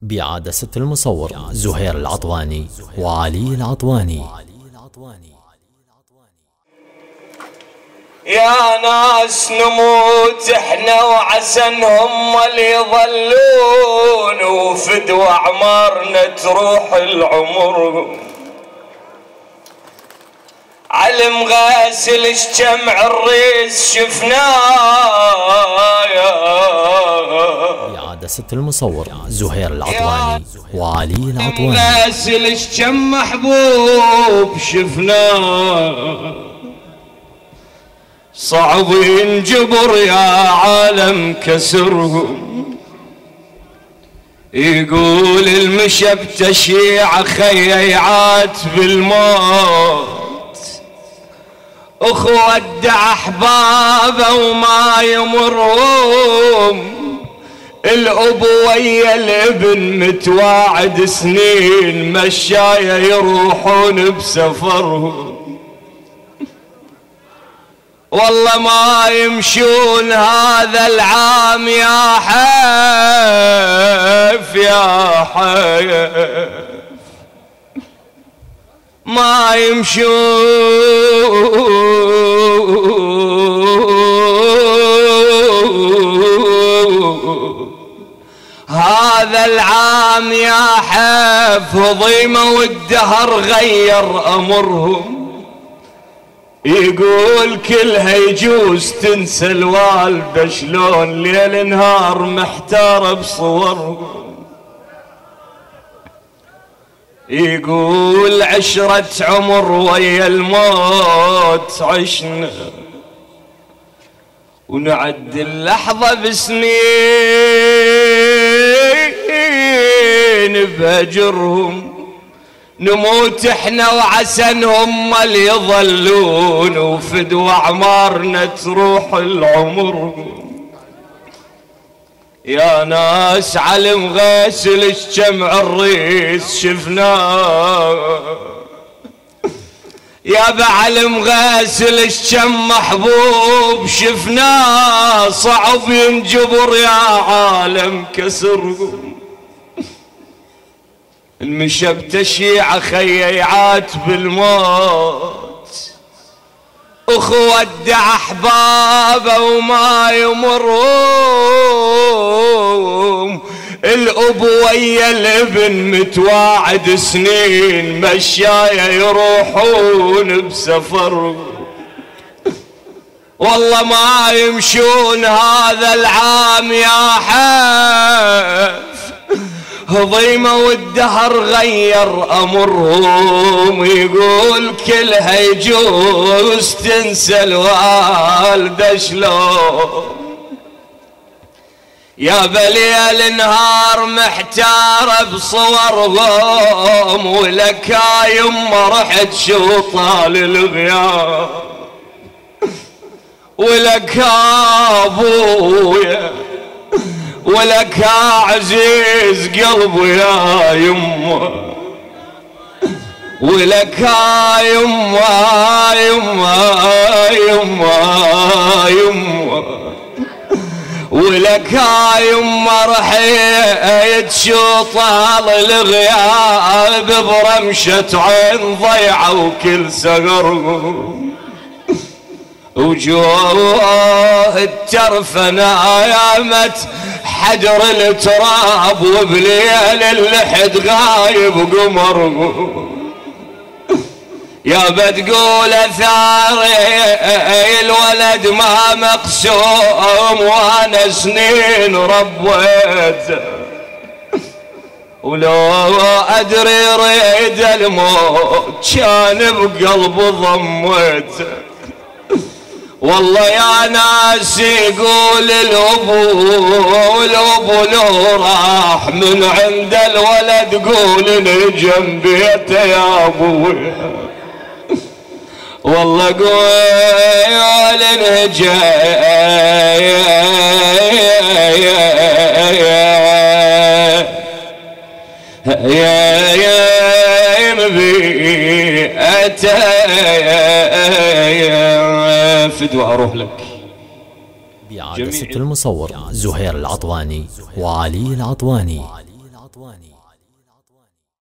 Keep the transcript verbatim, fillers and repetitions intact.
بعدسة المصور زهير العطواني وعلي العطواني. يا ناس نموت احنا وعسن هم اللي يظلون، وفدوا اعمارنا تروح العمر. علم غاسل الشمع الريس شفناه. بعدسة المصور زهير العطواني وعلي العطواني. غاسل الشمع محبوب شفناه، صعب ينجبر يا عالم كسرهم. يقول المشى بتشيع خيعات بالموت، اخوة ودع احبابه وما يمرهم. الاب ويا الابن متواعد سنين، مشاية يروحون بسفرهم. والله ما يمشون هذا العام يا حيف يا حيف، ما يمشون هذا العام يا حيف. ضيمة والدهر غير أمرهم. يقول كلها يجوز تنسى الوالدة، شلون ليل نهار محتار بصورهم. يقول عشرة عمر ويا الموت عشنا، ونعد اللحظة بسنين بهجرهم. نموت احنا وعسن هم اللي يظلون، وفدوا اعمارنا تروح العمر. يا ناس علم غاسل الشمع الريس شفناه، يا بعلم غاسل الشم محبوب شفناه. صعب ينجبر يا عالم كسرهم. المشى بتشيع خيعات بالموت، اخوة ودع احبابه وما يمرهم. الاب ويا الابن متواعد سنين، مشاية يروحون بسفرهم. والله ما يمشون هذا العام يا حيف. ضيمة والدهر غير أمرهم. يقول كلها يجوز تنسى الوالدة، شلون يا بليل نهار محتار بصورهم. ولك يا يما رحت شو طال الغياب، ولك يا ابويا، ولك يا عزيز قلبي يا يما، ولك يا يما يما يما يما، ولك يا يما رحيت شو طال الغياب. برمشة عين ضيعة وكل سهرهم. وجوه الترفنا يامت حجر التراب، وبليل اللحد غايب قمرهم. يا بتقول ثاري الولد ما مقسوم، وانا سنين ربيته. ولو ادري ريد الموت كان بقلب ضميته. والله يا ناس يقول الابو الابو لو راح من عند الولد، قول نجم بيته يا ابويا. والله قول نجم يا يا بيته فدوى اروح لك. بعدسة المصور زهير العطواني وعلي العطواني. العطواني.